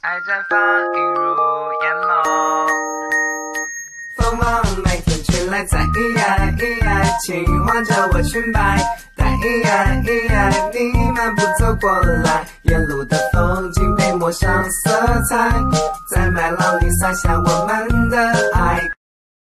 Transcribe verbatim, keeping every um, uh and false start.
爱绽放，映入眼眸。 风往每天吹来，在咿呀咿呀，轻晃着我裙摆。在咿呀咿呀，你漫步走过来，沿路的风景被抹上色彩，在麦浪里洒下我们的爱。